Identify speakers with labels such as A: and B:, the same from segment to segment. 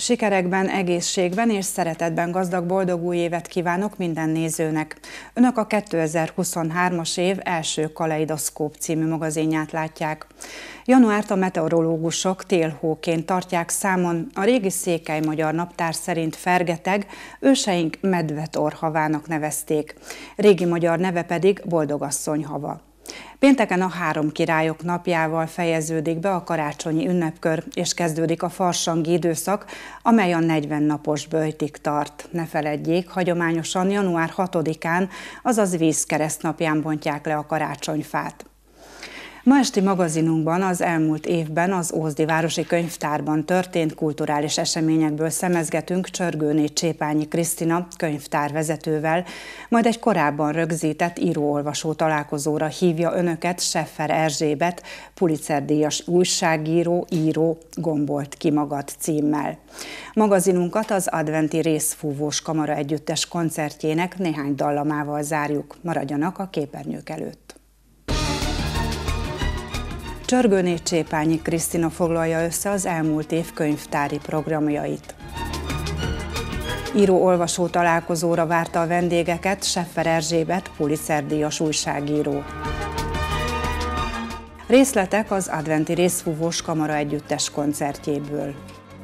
A: Sikerekben, egészségben és szeretetben gazdag boldog új évet kívánok minden nézőnek. Önök a 2023-as év első Kaleidoszkóp című magazinját látják. Januárt a meteorológusok télhóként tartják számon, a régi székely magyar naptár szerint Fergeteg őseink medvetorhavának nevezték, régi magyar neve pedig Boldogasszony hava. Pénteken a Három Királyok napjával fejeződik be a karácsonyi ünnepkör, és kezdődik a farsangi időszak, amely a 40 napos böjtig tart. Ne feledjék, hagyományosan január 6-án, azaz vízkeresztnapján bontják le a karácsonyfát. Ma esti magazinunkban az elmúlt évben az Ózdi Városi Könyvtárban történt kulturális eseményekből szemezgetünk Csörgőné Csépányi Krisztina könyvtárvezetővel, majd egy korábban rögzített író-olvasó találkozóra hívja önöket Scheffer Erzsébet, Pulitzer-díjas újságíró, író Gombolt ki magad címmel. Magazinunkat az adventi részfúvós kamara együttes koncertjének néhány dallamával zárjuk. Maradjanak a képernyők előtt. Csörgőné Csépányi Krisztina foglalja össze az elmúlt év könyvtári programjait. Író-olvasó találkozóra várta a vendégeket Scheffer Erzsébet, Pulitzer-díjas újságíró. Részletek az adventi részfúvós kamara együttes koncertjéből.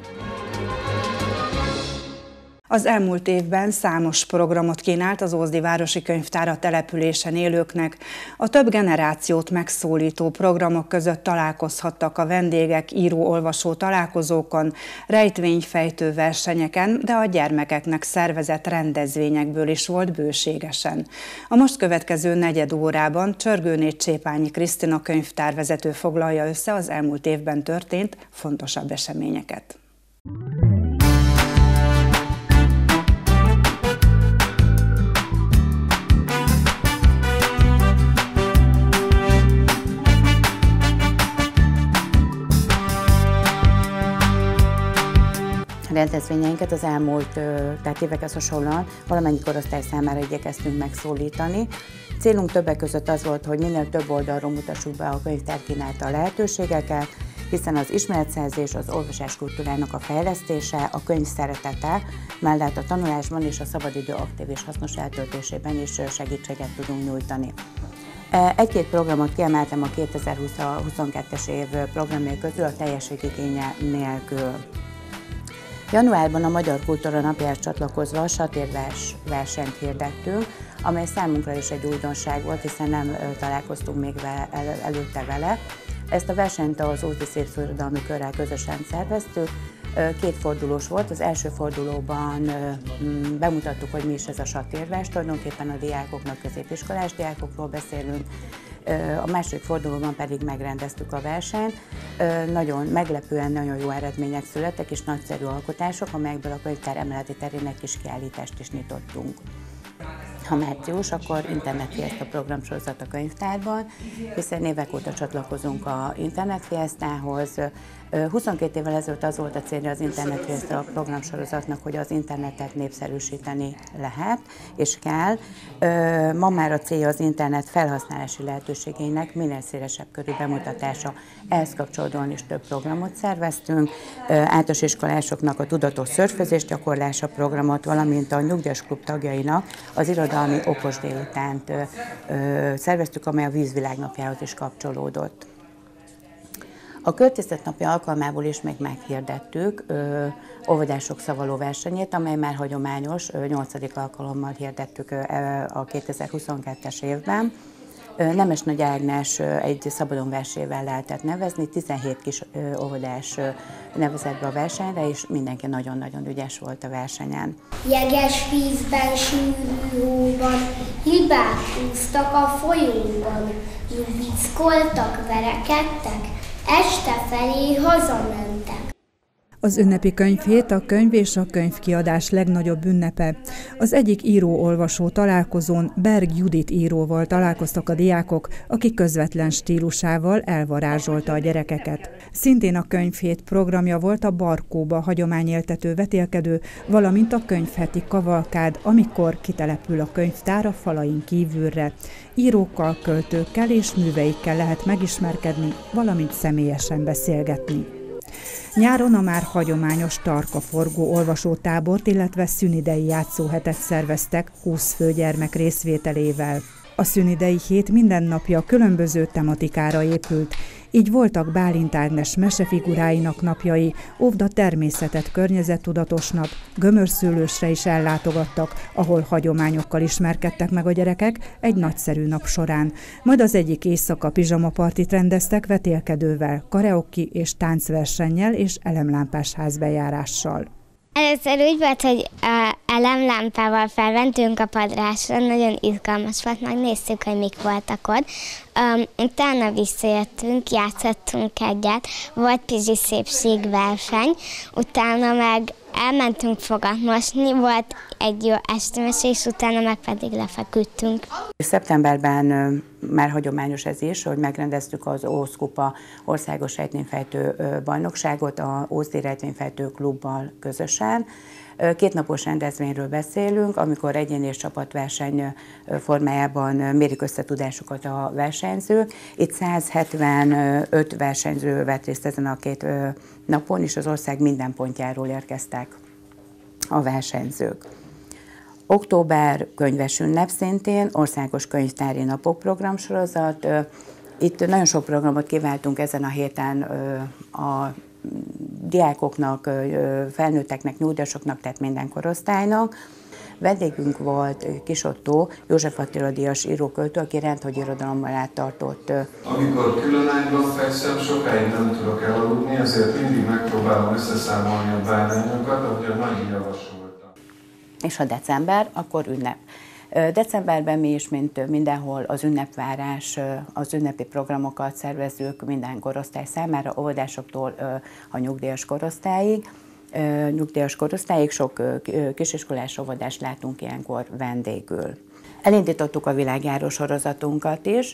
A: Az elmúlt évben számos programot kínált az Ózdi Városi Könyvtár a településen élőknek. A több generációt megszólító programok között találkozhattak a vendégek író-olvasó találkozókon, rejtvényfejtő versenyeken, de a gyermekeknek szervezett rendezvényekből is volt bőségesen. A most következő negyed órában Csörgőné Csépányi Krisztina könyvtárvezető foglalja össze az elmúlt évben történt fontosabb eseményeket.
B: Rendezvényeinket az elmúlt évekhez hasonlóan valamennyi korosztály számára igyekeztünk megszólítani. Célunk többek között az volt, hogy minél több oldalról mutassuk be a könyvtár kínálta lehetőségeket, hiszen az ismeretszerzés, az olvasás kultúrának a fejlesztése, a könyv szeretete mellett a tanulásban és a szabadidő aktív és hasznos eltöltésében is segítséget tudunk nyújtani. Egy-két programot kiemeltem a 2022-es év programjai közül a teljességigénye nélkül. Januárban a Magyar Kultúra Napjához csatlakozva a satírvers versenyt hirdettünk, amely számunkra is egy újdonság volt, hiszen nem találkoztunk még előtte vele. Ezt a versenyt az Ózdi Szépszóirodalmi Körrel közösen szerveztük. Két fordulós volt, az első fordulóban bemutattuk, hogy mi is ez a satírvers, tulajdonképpen a diákoknak, középiskolás diákokról beszélünk. A második fordulóban pedig megrendeztük a versenyt. Nagyon meglepően nagyon jó eredmények születtek, és nagyszerű alkotások, amelyekből a könyvtár emeleti terének kis kiállítást is nyitottunk. Ha március, akkor internetfiesta programsorozat a könyvtárban, hiszen évek óta csatlakozunk a internetfiestához. 22 évvel ezelőtt az volt a célja az internetfiesta programsorozatnak, hogy az internetet népszerűsíteni lehet és kell. Ma már a célja az internet felhasználási lehetőségeinek minél szélesebb körű bemutatása. Ehhez kapcsolódóan is több programot szerveztünk, általános iskolásoknak a tudatos szörfözés gyakorlása programot, valamint a nyugdíjas klub tagjainak az irodalmi okos délutánt szerveztük, amely a Vízvilág napjához is kapcsolódott. A Költészet napja alkalmából is még meghirdettük óvodások szavaló versenyét, amely már hagyományos, 8. alkalommal hirdettük a 2022-es évben. Nemes Nagy Ágnes egy szabadon versével lehetett nevezni, 17 kis óvodás nevezett be a versenyre, és mindenki nagyon-nagyon ügyes volt a versenyen.
C: Jeges vízben, sűrű hóban, libák úsztak a folyóban, lubickoltak, verekedtek, este felé hazamentek.
A: Az ünnepi könyvhét a könyv és a könyvkiadás legnagyobb ünnepe. Az egyik író-olvasó találkozón Berg Judit íróval találkoztak a diákok, aki közvetlen stílusával elvarázsolta a gyerekeket. Szintén a könyvhét programja volt a Barkóba hagyományéltető vetélkedő, valamint a könyvheti kavalkád, amikor kitelepül a könyvtár a falain kívülre. Írókkal, költőkkel és műveikkel lehet megismerkedni, valamint személyesen beszélgetni. Nyáron a már hagyományos tarkaforgó olvasótábort, illetve szünidei játszóhetet szerveztek 20 fő gyermek részvételével. A szünidei hét mindennapja különböző tematikára épült, így voltak Bálint Ágnes mesefiguráinak napjai, óvda természetet környezettudatos nap, Gömörszőlősre is ellátogattak, ahol hagyományokkal ismerkedtek meg a gyerekek egy nagyszerű nap során. Majd az egyik éjszaka pizsamapartit rendeztek vetélkedővel, karaoke és táncversennyel és elemlámpás házbejárással.
C: Először úgy volt, hogy elemlámpával felmentünk a padrásra, nagyon izgalmas volt, megnéztük, hogy mik voltak ott. Utána visszajöttünk, játszottunk egyet, volt pizsi szépségverseny, utána meg elmentünk fogat mosni, volt egy jó estemese, és utána meg pedig lefeküdtünk.
B: Szeptemberben már hagyományos ez is, hogy megrendeztük az Ózd Kupa országos rejtvényfejtő bajnokságot a Ózdi Rejtvényfejtő Klubbal közösen. Kétnapos rendezvényről beszélünk, amikor egyéni és csapatverseny formájában mérik összetudásukat a versenyzők. Itt 175 versenyző vett részt ezen a két napon, és az ország minden pontjáról érkeztek a versenyzők. Október könyves ünnep szintén, országos könyvtári napok programsorozat. Itt nagyon sok programot kiváltunk ezen a héten a diákoknak, felnőtteknek, nyugdíjasoknak, tehát minden korosztálynak. Vendégünk volt Kis Ottó, József Attila díjas íróköltő, aki rendhagy irodalommal áttartott.
D: Amikor különágyban fekszem, sokáig nem tudok elaludni, ezért mindig megpróbálom összeszámolni a bárányokat, ahogy a Nagy javasolta.
B: És ha december, akkor ünnep. Decemberben mi is, mint mindenhol, az ünnepvárás, az ünnepi programokat szervezünk minden korosztály számára, óvodásoktól a nyugdíjas korosztályig sok kisiskolás óvodást látunk ilyenkor vendégül. Elindítottuk a világjáró sorozatunkat is.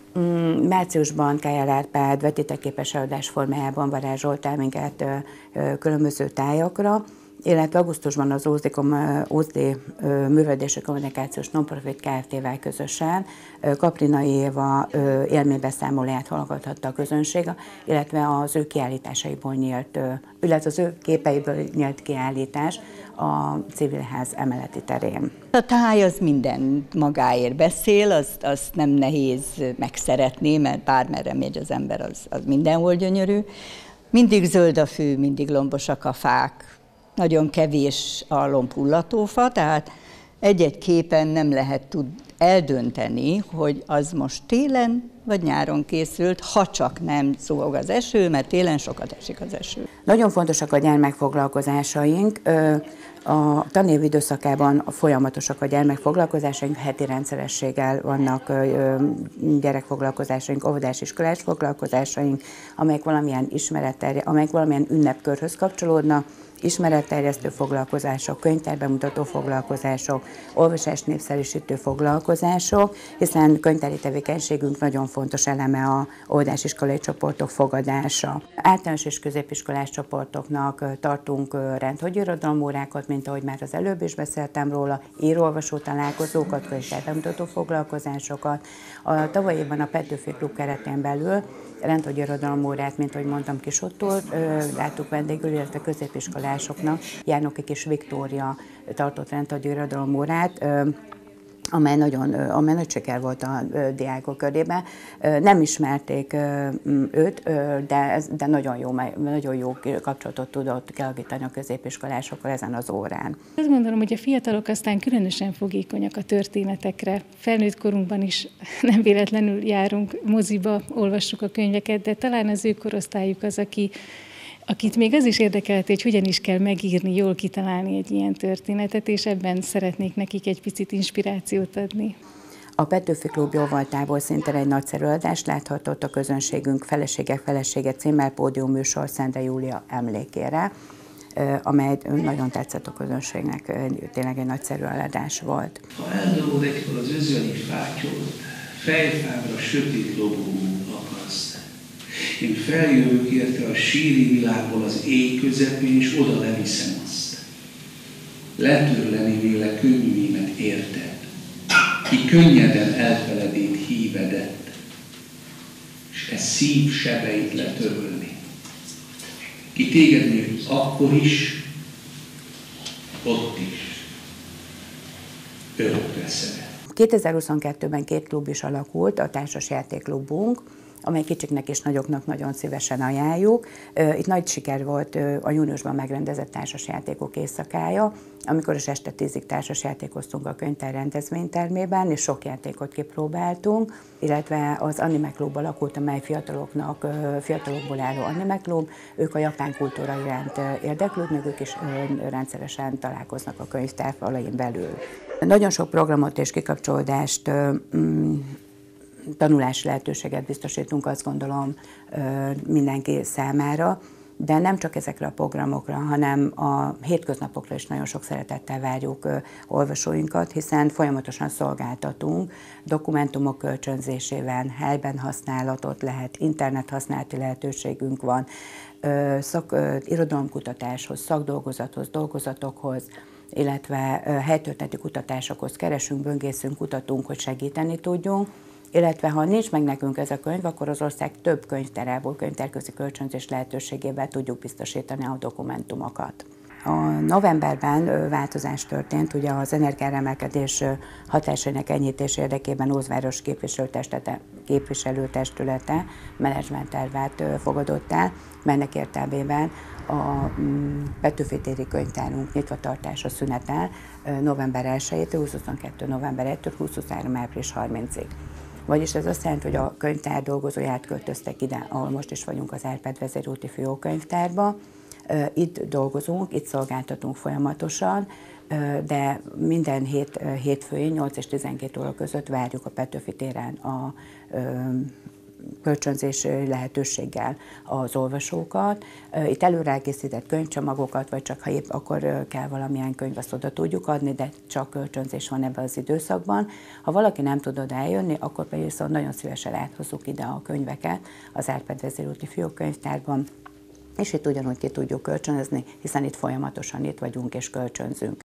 B: Márciusban Kajál Árpád vetítekképes előadás formájában varázsoltál minket különböző tájakra, illetve augusztusban az Ózdi Művelődési Kommunikációs Nonprofit Kft-vel közösen Kaprinai Éva élménybeszámolóját hallgathatta a közönség, illetve az ő kiállításaiból nyílt, illetve az ő képeiből nyílt kiállítás a Civilház emeleti terén.
E: A táj az minden magáért beszél, azt nem nehéz megszeretni, mert bármerre megy az ember, az mindenhol gyönyörű. Mindig zöld a fű, mindig lombosak a fák. Nagyon kevés a lombhullatófa, tehát egy-egy képen nem lehet eldönteni, hogy az most télen vagy nyáron készült, ha csak nem zúg az eső, mert télen sokat esik az eső.
B: Nagyon fontosak a gyermekfoglalkozásaink. A tanév időszakában folyamatosak a gyermekfoglalkozásaink, heti rendszerességgel vannak gyerekfoglalkozásaink, óvodás iskolás foglalkozásaink, amelyek valamilyen ünnepkörhöz kapcsolódnak, ismeretterjesztő foglalkozások, könyvtárbemutató foglalkozások, olvasást népszerűsítő foglalkozások, hiszen könyvtári tevékenységünk nagyon fontos eleme a óvodásiskolai csoportok fogadása. Általános és középiskolás csoportoknak tartunk rendhagyirodalomórákat, mint ahogy már az előbb is beszéltem róla, író-olvasó találkozókat, könyvtárbemutató foglalkozásokat. A tavalyi évben a Petőfi Klub keretén belül rendhagyirodalomórát, mint ahogy mondtam, Kis Ottól láttuk vendégül, illetve középiskolásoknak Jánoki Kis Viktória tartott rendhagyirodalomórát, amely nagy siker volt a diákok körében. Nem ismerték őt, de nagyon jó kapcsolatot tudott kialakítani a középiskolásokkal ezen az órán.
F: Azt gondolom, hogy a fiatalok aztán különösen fogékonyak a történetekre. Felnőtt korunkban is nem véletlenül járunk moziba, olvassuk a könyveket, de talán az ő korosztályuk az, akit még az is érdekelhet, hogy hogyan is kell megírni, jól kitalálni egy ilyen történetet, és ebben szeretnék nekik egy picit inspirációt adni.
B: A Petőfi Klub jóvoltából szintén egy nagyszerű adást láthatott a közönségünk Feleségek felesége címmel pódiumműsor Szendre Júlia emlékére, amely nagyon tetszett a közönségnek, tényleg egy nagyszerű adás volt.
G: Ha eldobod egykor az özvegyi fátyót, fejfábra sötét lobogó akaszt. Én feljövök érte a síri világból az éj közepén, és oda leviszem azt. Letörleni véle könnyűimet érted, ki könnyeden elfeledét hívedett, és e szív sebeit letörölni. ki téged még akkor is, ott is örökre szeret.
B: 2022-ben 2 klub is alakult, a társasjátékklubunk, amely kicsiknek és nagyoknak nagyon szívesen ajánljuk. Itt nagy siker volt a júniusban megrendezett társasjátékok éjszakája, amikor is este 10-ig társasjátékoztunk a könyvtár rendezvénytermében, és sok játékot kipróbáltunk, illetve az Anime Klub alakult, amely fiatalokból álló Anime Klub. Ők a japán kultúra iránt érdeklődnek, ők is rendszeresen találkoznak a könyvtár falain belül. Nagyon sok programot és kikapcsolódást, tanulási lehetőséget biztosítunk, azt gondolom, mindenki számára, de nem csak ezekre a programokra, hanem a hétköznapokra is nagyon sok szeretettel várjuk olvasóinkat, hiszen folyamatosan szolgáltatunk dokumentumok kölcsönzésével, helyben használatot lehet, internet használati lehetőségünk van, irodalomkutatáshoz, szakdolgozathoz, dolgozatokhoz, illetve helytörténeti kutatásokhoz keresünk, böngészünk, kutatunk, hogy segíteni tudjunk, illetve ha nincs meg nekünk ez a könyv, akkor az ország több könyvtárából, könyvtárközi kölcsönzés lehetőségével tudjuk biztosítani a dokumentumokat. A novemberben változás történt, ugye az energiaáremelkedés hatásainak enyhítés érdekében Ózváros képviselőtestülete menedzsment tervet fogadott el, melynek értelmében a Petőfi téri könyvtárunk nyitvatartása szünetel november 1-től 2022. november 1-től 2023. április 30-ig. Vagyis ez azt jelenti, hogy a könyvtár dolgozói átköltöztek ide, ahol most is vagyunk, az Árpád vezérúti fiókönyvtárba. Itt dolgozunk, itt szolgáltatunk folyamatosan, de minden hétfőn 8 és 12 óra között várjuk a Petőfi téren a kölcsönzési lehetőséggel az olvasókat. Itt előre elkészített könyvcsomagokat, vagy csak ha épp akkor kell valamilyen könyv, azt oda tudjuk adni, de csak kölcsönzés van ebben az időszakban. Ha valaki nem tud oda eljönni, akkor pedig viszont nagyon szívesen áthozzuk ide a könyveket az Árpád vezérúti fiókönyvtárban, és itt ugyanúgy ki tudjuk kölcsönözni, hiszen itt folyamatosan itt vagyunk és kölcsönzünk.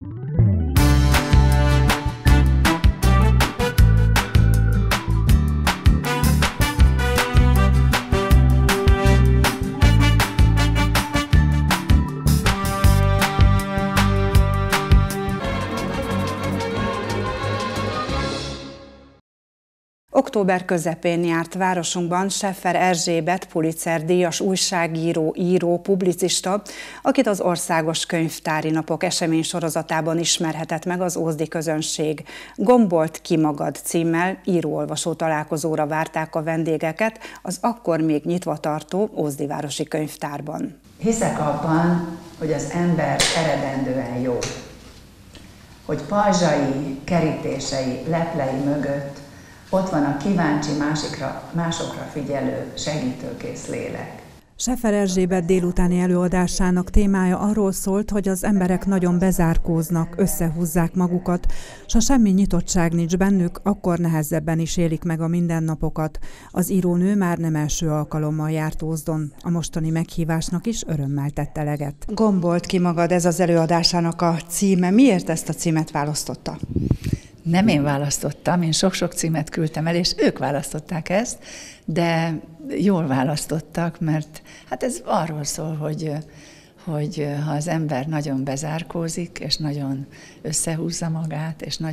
A: Október közepén járt városunkban Scheffer Erzsébet Pulitzer-díjas újságíró, író, publicista, akit az Országos Könyvtári Napok eseménysorozatában ismerhetett meg az ózdi közönség. Gombolt ki magad címmel író-olvasó találkozóra várták a vendégeket az akkor még nyitva tartó Ózdivárosi Könyvtárban.
H: Hiszek abban, hogy az ember eredendően jó, hogy pajzsai, kerítései, leplei mögött ott van a kíváncsi, másokra figyelő, segítőkész lélek.
I: Scheffer Erzsébet délutáni előadásának témája arról szólt, hogy az emberek nagyon bezárkóznak, összehúzzák magukat, s ha semmi nyitottság nincs bennük, akkor nehezebben is élik meg a mindennapokat. Az írónő már nem első alkalommal járt Ózdon, a mostani meghívásnak is örömmel tett eleget.
A: Gombolt ki magad, ez az előadásának a címe. Miért ezt a címet választotta?
H: Nem én választottam, én sok-sok címet küldtem el, és ők választották ezt, de jól választottak, mert hát ez arról szól, hogy ha az ember nagyon bezárkózik, és nagyon összehúzza magát, és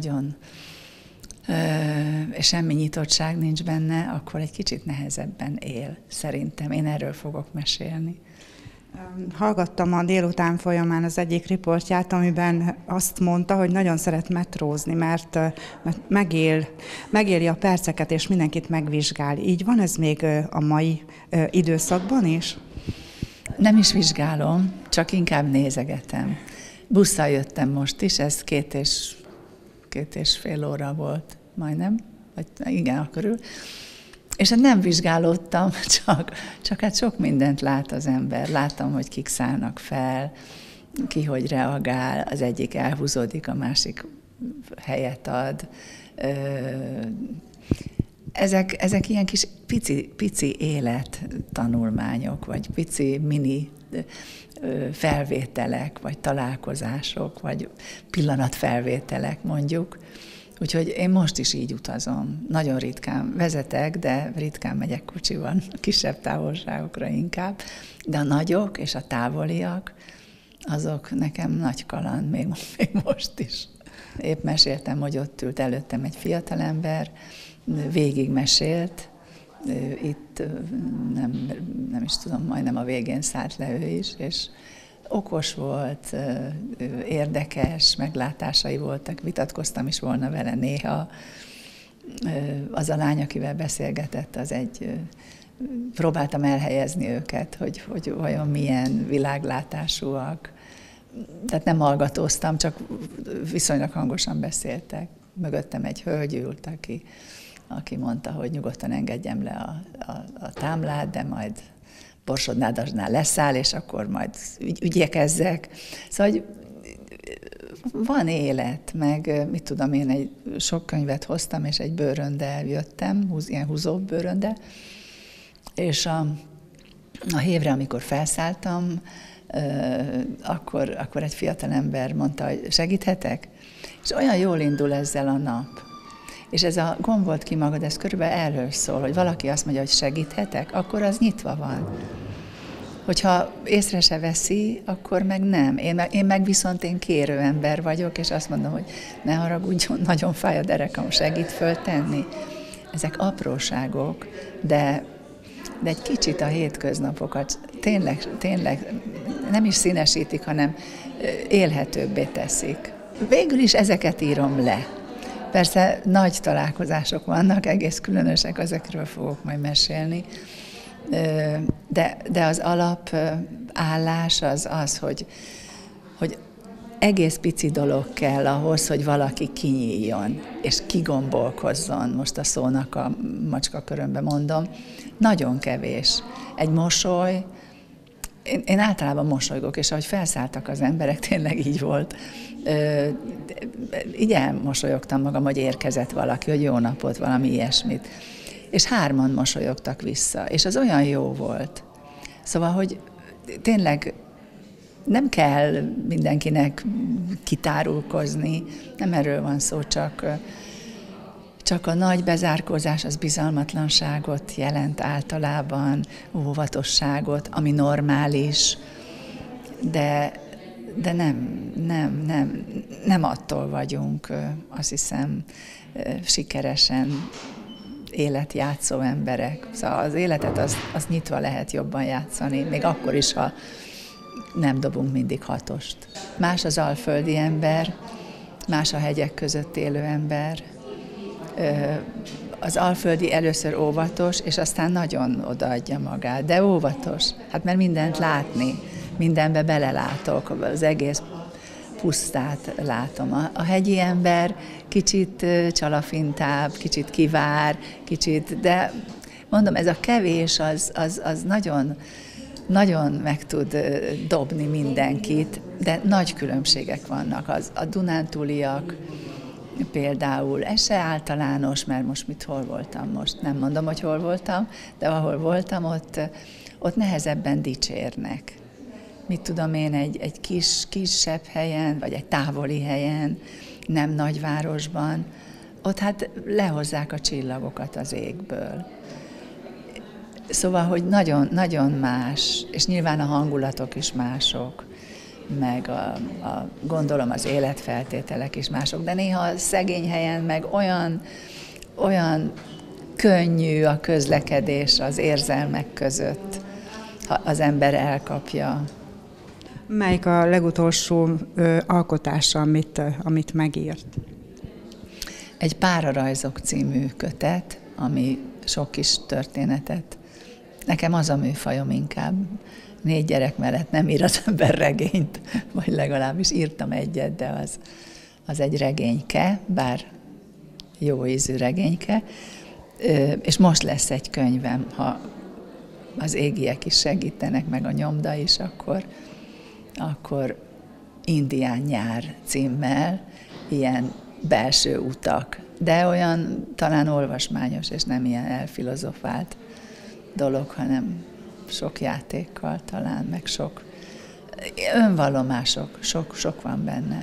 H: és semmi nyitottság nincs benne, akkor egy kicsit nehezebben él, szerintem. Én erről fogok mesélni.
A: Hallgattam a délután folyamán az egyik riportját, amiben azt mondta, hogy nagyon szeret metrózni, mert megéli a perceket, és mindenkit megvizsgál. Így van ez még a mai időszakban is?
H: Nem is vizsgálom, csak inkább nézegetem. Busszal jöttem most is, ez két és fél óra volt majdnem, vagy igen, körül. És nem vizsgálódtam, csak hát sok mindent lát az ember. Láttam, hogy kik szállnak fel, ki hogy reagál, az egyik elhúzódik, a másik helyet ad. Ezek ilyen kis pici élettanulmányok, vagy pici mini felvételek, vagy találkozások, vagy pillanatfelvételek mondjuk, Úgyhogy én most is így utazom. Nagyon ritkán vezetek, de ritkán megyek kocsival, kisebb távolságokra inkább. De a nagyok és a távoliak, azok nekem nagy kaland, még most is. Épp meséltem, hogy ott ült előttem egy fiatalember, végig mesélt, itt nem is tudom, majdnem a végén szállt le ő is, és okos volt, érdekes meglátásai voltak, vitatkoztam is volna vele néha. Az a lány, akivel beszélgetett, próbáltam elhelyezni őket, hogy vajon milyen világlátásúak. Tehát nem hallgatóztam, csak viszonylag hangosan beszéltek. Mögöttem egy hölgy ült, aki mondta, hogy nyugodtan engedjem le a támlát, de majd Borsod-Nádasdnál leszáll, és akkor majd ügyekezzek. Szóval, hogy van élet, meg mit tudom én, sok könyvet hoztam, és egy bőröndel jöttem, ilyen húzó bőröndel, és a hévre, amikor felszálltam, akkor egy fiatalember mondta, hogy segíthetek? És olyan jól indul ezzel a nap. És ez a gombolt ki magad, ez körülbelül erről szól, hogy valaki azt mondja, hogy segíthetek, akkor az nyitva van. Hogyha észre se veszi, akkor meg nem. Én meg viszont kérő ember vagyok, és azt mondom, hogy ne haragudjon, nagyon fáj a derekam, segít föltenni. Ezek apróságok, de egy kicsit a hétköznapokat tényleg nem is színesítik, hanem élhetőbbé teszik. Végül is ezeket írom le. Persze nagy találkozások vannak, egész különösek, ezekről fogok majd mesélni, de az alapállás az, hogy egész pici dolog kell ahhoz, hogy valaki kinyíljon, és kigombolkozzon, most a szónak a macskakörömbe mondom, nagyon kevés. Egy mosoly, én általában mosolygok, és ahogy felszálltak az emberek, tényleg így volt. Így elmosolyogtam magam, hogy érkezett valaki, hogy jó napot, valami ilyesmit. És 3 mosolyogtak vissza, és az olyan jó volt. Szóval, hogy tényleg nem kell mindenkinek kitárulkozni, nem erről van szó, csak a nagy bezárkózás az bizalmatlanságot jelent általában, óvatosságot, ami normális, de nem attól vagyunk, azt hiszem, sikeresen életjátszó emberek. Szóval az életet az nyitva lehet jobban játszani, még akkor is, ha nem dobunk mindig 6-ost. Más az alföldi ember, más a hegyek között élő ember. Az alföldi először óvatos, és aztán nagyon odaadja magát, de óvatos, hát mert mindent látni, mindenbe belelátok, az egész pusztát látom. A hegyi ember kicsit csalafintább, kicsit kivár, de mondom, ez a kevés az nagyon meg tud dobni mindenkit, de nagy különbségek vannak. A dunántúliak például, ez se általános, mert most hol voltam most, nem mondom, hogy hol voltam, de ahol voltam, ott nehezebben dicsérnek. Mit tudom én, egy kisebb helyen, vagy egy távoli helyen, nem nagyvárosban, ott hát lehozzák a csillagokat az égből. Szóval, hogy nagyon, nagyon más, és nyilván a hangulatok is mások, meg gondolom az életfeltételek is mások, de néha a szegény helyen meg olyan könnyű a közlekedés az érzelmek között, ha az ember elkapja.
A: Melyik a legutolsó alkotása, amit megírt?
H: Egy Párarajzok című kötet, ami sok kis történetet. Nekem az a műfajom inkább. 4 gyerek mellett nem ír az ember regényt, vagy legalábbis írtam egyet, de az egy regényke, bár jó ízű regényke. És most lesz egy könyvem, ha az égiek is segítenek, meg a nyomda is, akkor Indián nyár címmel, ilyen belső utak, de olyan talán olvasmányos, és nem ilyen elfilozofált dolog, hanem sok játékkal talán, meg sok önvallomások, sok van benne.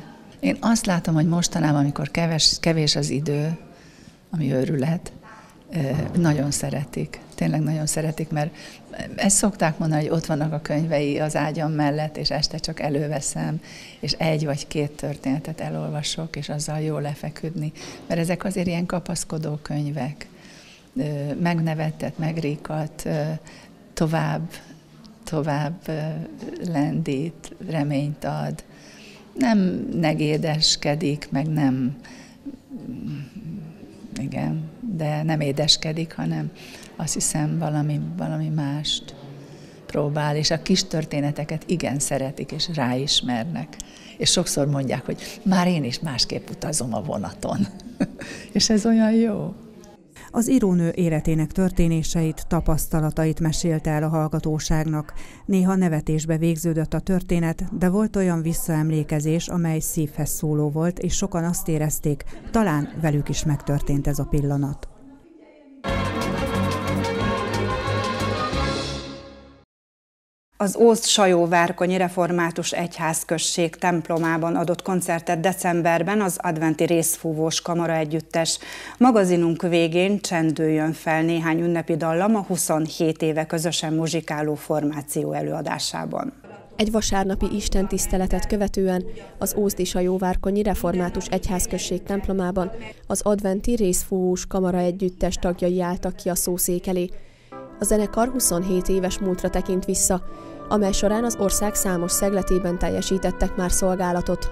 H: Én azt látom, hogy mostanában, amikor kevés az idő, ami őrület, nagyon szeretik. Tényleg nagyon szeretik, mert ezt szokták mondani, hogy ott vannak a könyvei az ágyam mellett, és este csak előveszem, és 1 vagy 2 történetet elolvasok, és azzal jól lefeküdni. Mert ezek azért ilyen kapaszkodó könyvek. Megnevettet, megríkat, tovább lendít, reményt ad. Nem negédeskedik, meg nem, igen, de nem édeskedik, hanem azt hiszem valami mást próbál, és a kis történeteket igen szeretik, és ráismernek. És sokszor mondják, hogy már én is másképp utazom a vonaton. És ez olyan jó.
I: Az írónő életének történéseit, tapasztalatait mesélte el a hallgatóságnak. Néha nevetésbe végződött a történet, de volt olyan visszaemlékezés, amely szívhez szóló volt, és sokan azt érezték, talán velük is megtörtént ez a pillanat.
A: Az Ózd-Sajóvárkonyi Református Egyházközség templomában adott koncertet decemberben az adventi részfúvós kamara együttes. Magazinunk végén Csendüljön fel néhány ünnepi dallam a 27 éve közösen muzsikáló formáció előadásában.
J: Egy vasárnapi istentiszteletet követően az Ózdi-Sajóvárkonyi Református Egyházközség templomában az adventi részfúvós kamara együttes tagjai álltak ki a szószék elé. A zenekar 27 éves múltra tekint vissza, amely során az ország számos szegletében teljesítettek már szolgálatot.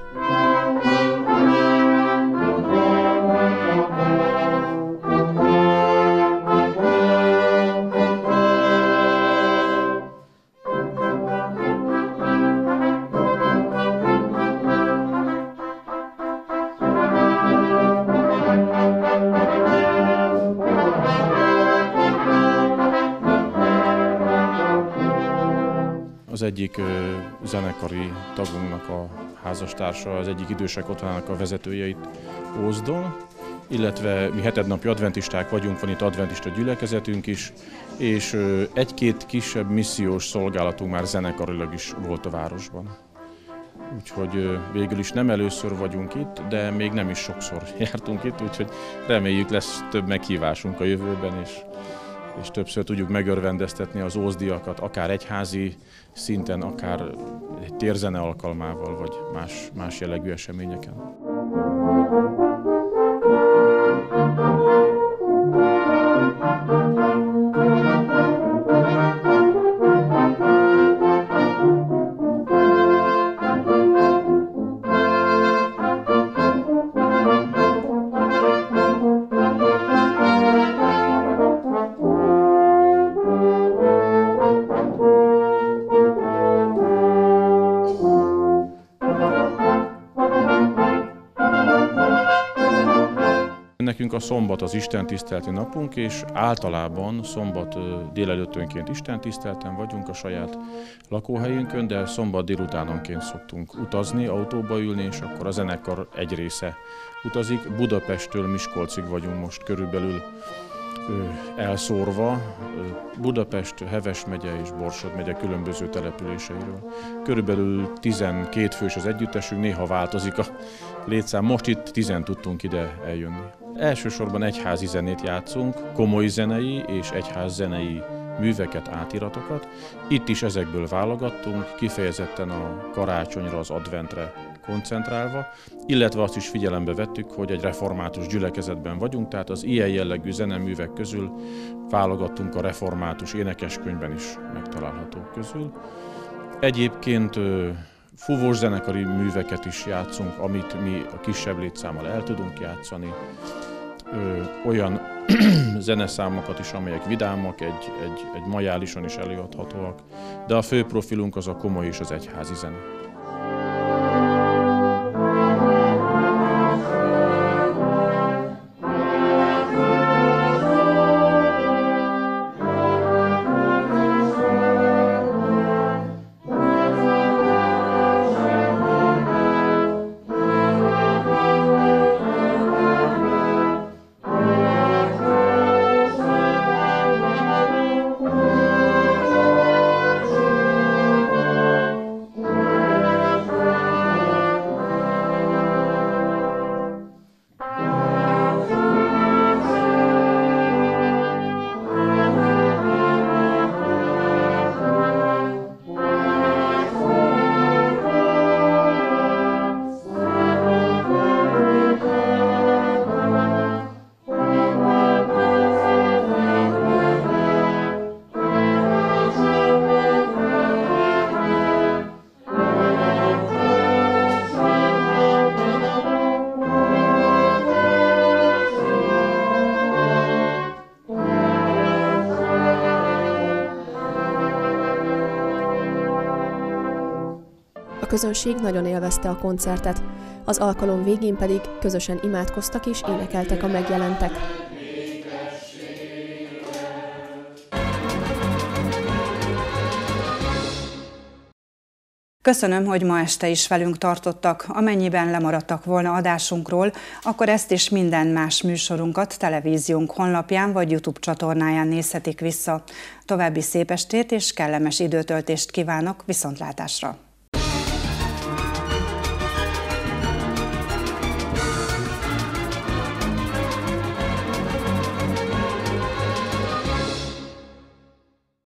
K: Az egyik zenekari tagunknak a házastársa, az egyik idősek otthonának a vezetőjeit Ózdon, illetve mi hetednapi adventisták vagyunk, van itt adventista gyülekezetünk is, és egy-két kisebb missziós szolgálatunk már zenekarilag is volt a városban. Úgyhogy végül is nem először vagyunk itt, de még nem is sokszor jártunk itt, úgyhogy reméljük lesz több meghívásunk a jövőben is. És többször tudjuk megörvendeztetni az ózdiakat, akár egyházi szinten, akár egy térzene alkalmával, vagy más jellegű eseményeken. Nekünk a szombat az istentiszteleti napunk, és általában szombat délelőttönként istentisztelten vagyunk a saját lakóhelyünkön, de szombat délutánonként szoktunk utazni, autóba ülni, és akkor a zenekar egy része utazik. Budapesttől Miskolcig vagyunk most körülbelül elszórva, Budapest, Heves megye és Borsod megye különböző településeiről. Körülbelül 12 fős az együttesünk, néha változik a létszám, most itt 10 tudtunk ide eljönni. Elsősorban egyházi zenét játszunk, komoly zenei és egyház zenei műveket, átiratokat. Itt is ezekből válogattunk, kifejezetten a karácsonyra, az adventre koncentrálva, illetve azt is figyelembe vettük, hogy egy református gyülekezetben vagyunk, tehát az ilyen jellegű zeneművek közül válogattunk a református énekeskönyvben is megtalálhatók közül. Egyébként fúvós zenekari műveket is játszunk, amit mi a kisebb létszámmal el tudunk játszani. Olyan zeneszámokat is, amelyek vidámak, egy majálison is előadhatóak, de a fő profilunk az a komoly és az egyházi zene.
J: A közönség nagyon élvezte a koncertet, az alkalom végén pedig közösen imádkoztak és énekeltek a megjelentek.
A: Köszönöm, hogy ma este is velünk tartottak. Amennyiben lemaradtak volna adásunkról, akkor ezt és minden más műsorunkat televíziónk honlapján vagy YouTube csatornáján nézhetik vissza. További szép estét és kellemes időtöltést kívánok, viszontlátásra!